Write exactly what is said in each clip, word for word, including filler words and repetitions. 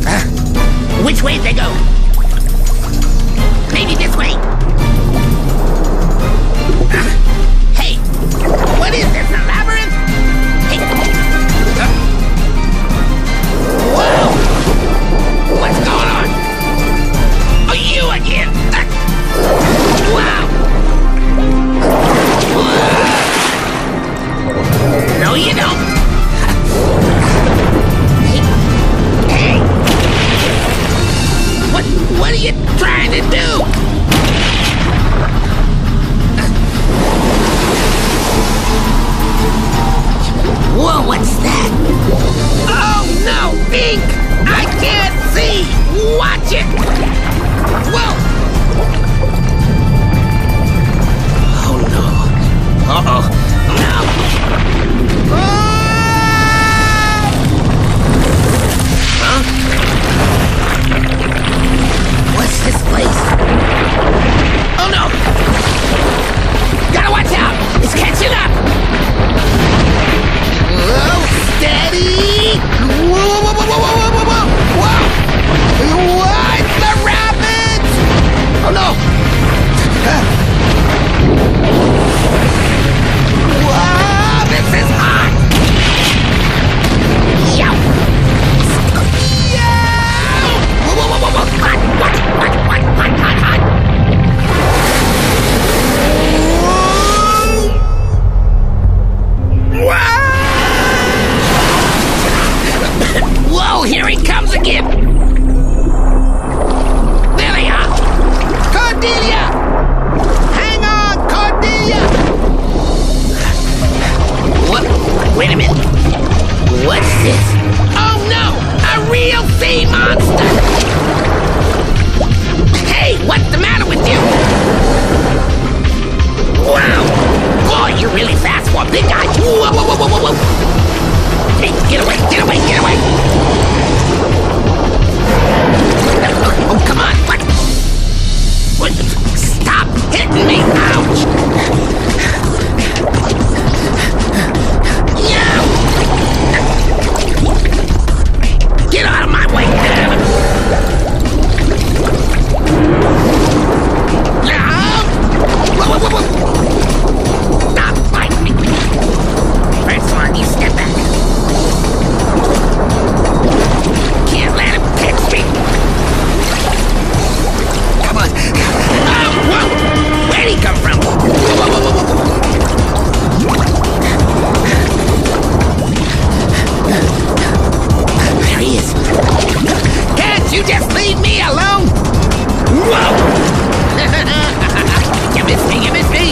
Which way they go? Maybe this way. Uh, hey, what is this, a labyrinth? Hey. Uh, whoa! What's going on? Oh, you again! Uh, wow! Uh, no, you don't. What are you trying to do? Whoa, what's that? Oh no, ink! I can't see! Watch it! Whoa! Oh no. Uh-oh. No. Huh? What's this place? Oh no! Gotta watch out! It's catching up! Whoa, steady! Whoa, whoa, whoa, whoa, whoa, whoa, whoa, whoa! Whoa, it's the rabbits! Oh no! Whoa, this is hot! Yow! Whoa, whoa, whoa, whoa, whoa! Hot, hot, hot, hot, hot, hot, hot! Whoa! Whoa, here he comes again! There they are! Cordelia! Hang on, Cordelia! What? Wait a minute. What's this? Oh no! A real sea monster! Hey, what's the matter with you? Wow! Boy, you're really fast for a big guy! Whoa, whoa, whoa, whoa, whoa, whoa! Hey, get away, get away, get away! Oh, oh come on, what? What? Stop hitting me! Ouch! Yeah! Get out of my way! Whoa, whoa, whoa. Stop biting me! First one, you step back. Can't let him catch me! Come on! Oh, whoa! Where'd he come from? Whoa, whoa, whoa, whoa, whoa! There he is! Can't you just leave me alone? Whoa! You missed me, you missed me!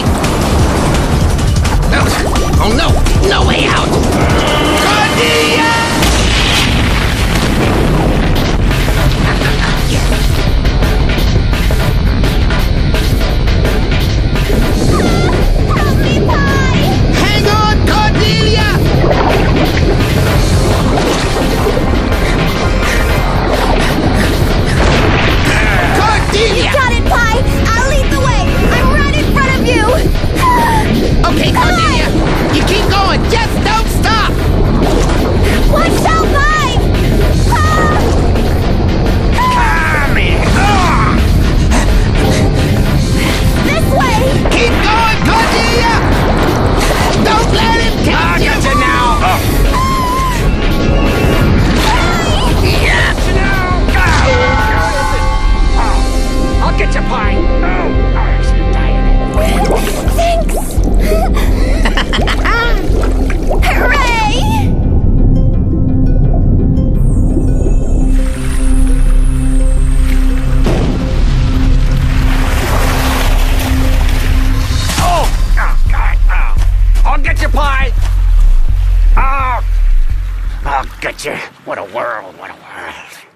Oh, oh no, no way out! Cordelia! Help me, Pie! Hang on, Cordelia! Cordelia! You got it, Pie! I'll lead the way! I'm right in front of you! Okay, Cordelia, you keep going, just don't stop! Watch out, Pie! Come here! This way! Keep going, Cordelia! Don't let him catch you! I got you now! Yeah! I'll get you, Pie! Oh, I'm actually dying. Thanks! Hooray! Oh! Oh, God! Oh! I'll get you, Pie! Oh! I'll get you. What a world, what a world.